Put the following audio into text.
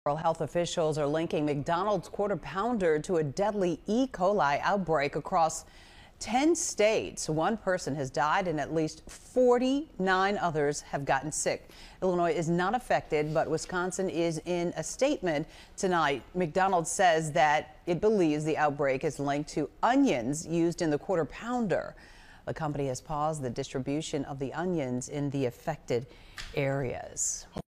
Health officials are linking McDonald's Quarter Pounder to a deadly E-Coli outbreak across 10 states. One person has died and at least 49 others have gotten sick. Illinois is not affected, but Wisconsin is in a statement tonight. McDonald's says that it believes the outbreak is linked to onions used in the Quarter Pounder. The company has paused the distribution of the onions in the affected areas.